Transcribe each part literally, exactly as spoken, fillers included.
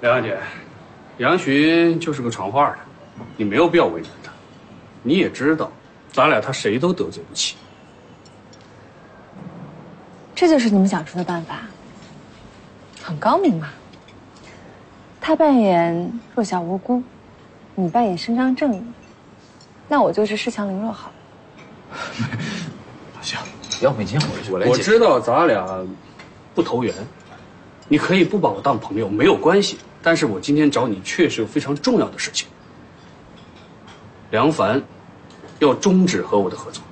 梁小姐，杨巡就是个传话的，你没有必要为难他。你也知道，咱俩他谁都得罪不起。 这就是你们想出的办法，很高明嘛。他扮演弱小无辜，你扮演伸张正义，那我就是恃强凌弱好了。 行，要不你先回去，我来解释。 我知道咱俩不投缘，你可以不把我当朋友，没有关系。但是我今天找你确实有非常重要的事情。梁凡要终止和我的合作。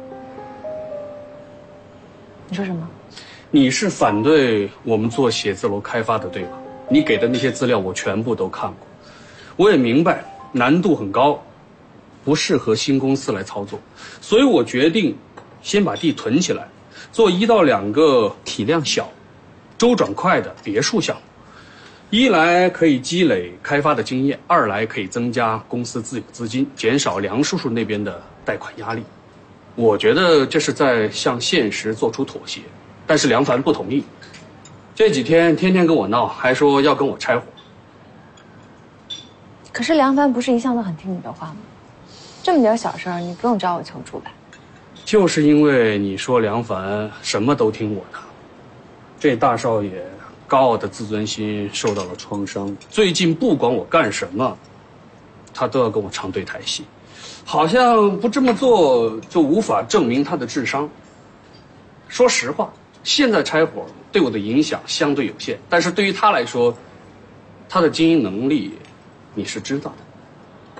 你说什么？ 你是反对我们做写字楼开发的，对吧？你给的那些资料我全部都看过，我也明白难度很高，不适合新公司来操作，所以我决定先把地囤起来，做一到两个体量小、周转快的别墅项目。一来可以积累开发的经验，二来可以增加公司自有资金，减少梁叔叔那边的贷款压力。我觉得这是在向现实做出妥协，但是梁凡不同意。这几天天天跟我闹，还说要跟我拆伙。 可是梁凡不是一向都很听你的话吗？这么点小事儿，你不用找我求助吧？ 就是因为你说梁凡什么都听我的，这大少爷高傲的自尊心受到了创伤。最近不管我干什么，他都要跟我唱对台戏，好像不这么做就无法证明他的智商。说实话，现在拆伙对我的影响相对有限，但是对于他来说，他的经营能力你是知道的。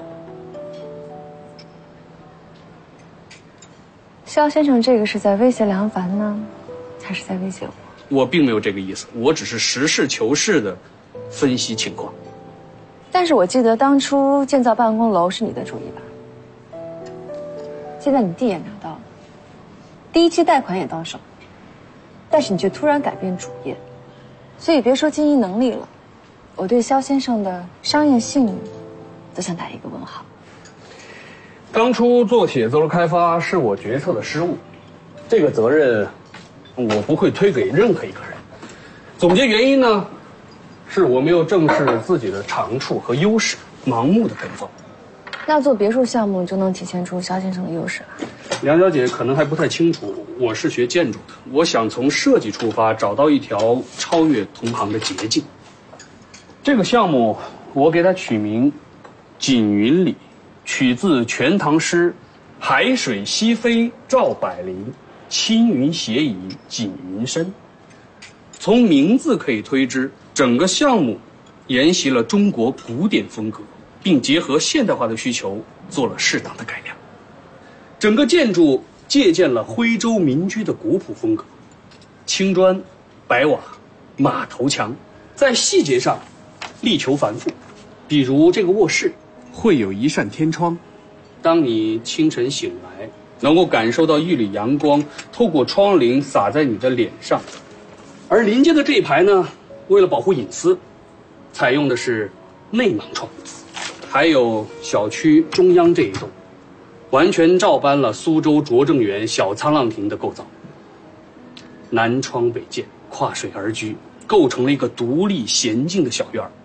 肖先生，这个是在威胁梁凡呢，还是在威胁我？ 我并没有这个意思，我只是实事求是的分析情况。 但是我记得当初建造办公楼是你的主意吧？现在你地也拿到了，第一期贷款也到手，但是你却突然改变主业，所以别说经营能力了，我对肖先生的商业性都想打一个问号。 当初做写字楼开发是我决策的失误，这个责任我不会推给任何一个人。总结原因呢，是我没有正视自己的长处和优势，盲目的跟风。 那做别墅项目就能体现出肖先生的优势了。 梁小姐可能还不太清楚，我是学建筑的，我想从设计出发，找到一条超越同行的捷径。这个项目我给它取名锦云里，取自全唐诗海水西飞照百灵，青云斜倚锦云深。从名字可以推知，整个项目沿袭了中国古典风格，并结合现代化的需求做了适当的改良。整个建筑借鉴了徽州民居的古朴风格，青砖、白瓦、马头墙，在细节上力求繁复。比如这个卧室会有一扇天窗，当你清晨醒来，能够感受到一缕阳光透过窗棂洒在你的脸上。而临街的这一排呢，为了保护隐私，采用的是内盲窗。还有小区中央这一栋，完全照搬了苏州拙政园小沧浪亭的构造，南窗北建，跨水而居，构成了一个独立娴静的小院儿。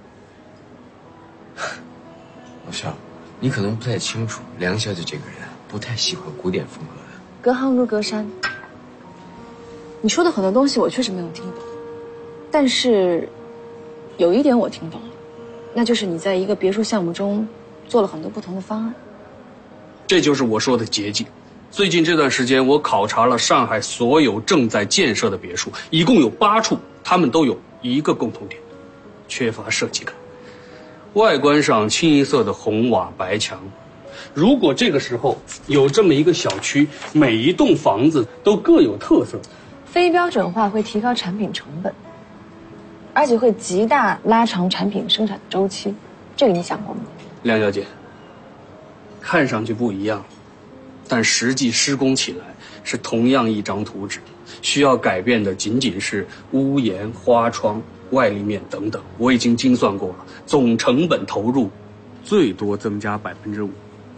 老肖，你可能不太清楚，梁小姐这个人不太喜欢古典风格的。 隔行如隔山。你说的很多东西我确实没有听懂，但是有一点我听懂了，那就是你在一个别墅项目中做了很多不同的方案。 这就是我说的捷径。最近这段时间，我考察了上海所有正在建设的别墅，一共有八处，它们都有一个共同点：缺乏设计感。外观上清一色的红瓦白墙。如果这个时候有这么一个小区，每一栋房子都各有特色， 非标准化会提高产品成本，而且会极大拉长产品生产周期，这个你想过吗？ 梁小姐，看上去不一样，但实际施工起来是同样一张图纸，需要改变的仅仅是屋檐、花窗、外立面等等。我已经精算过了，总成本投入最多增加百分之五。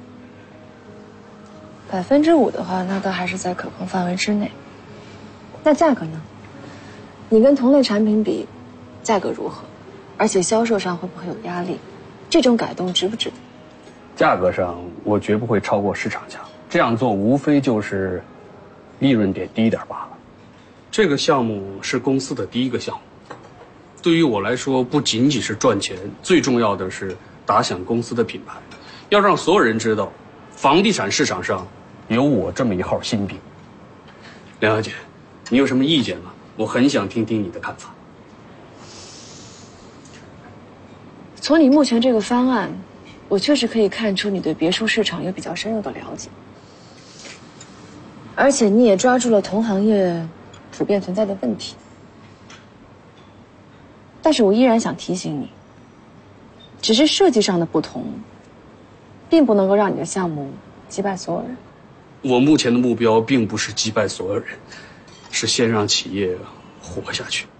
百分之五的话，那都还是在可控范围之内。那价格呢？你跟同类产品比，价格如何？ 而且销售上会不会有压力？这种改动值不值得？ 价格上我绝不会超过市场价，这样做无非就是利润点低一点罢了。这个项目是公司的第一个项目，对于我来说不仅仅是赚钱，最重要的是打响公司的品牌，要让所有人知道，房地产市场上有我这么一号新兵。梁小姐，你有什么意见吗？我很想听听你的看法。 从你目前这个方案，我确实可以看出你对别墅市场有比较深入的了解，而且你也抓住了同行业普遍存在的问题。但是我依然想提醒你，只是设计上的不同，并不能够让你的项目击败所有人。 我目前的目标并不是击败所有人，是先让企业活下去。